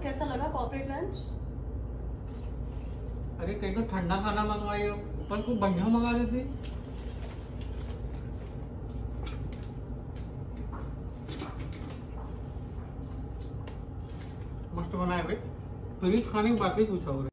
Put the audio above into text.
कैसा लगा corporate lunch? अरे कहीं तो ठंडा खाना मंगवाई हो, अपन को बढ़िया मंगा देती। मस्त बनाए भाई, फिर खाने की बात ही कुछ और है।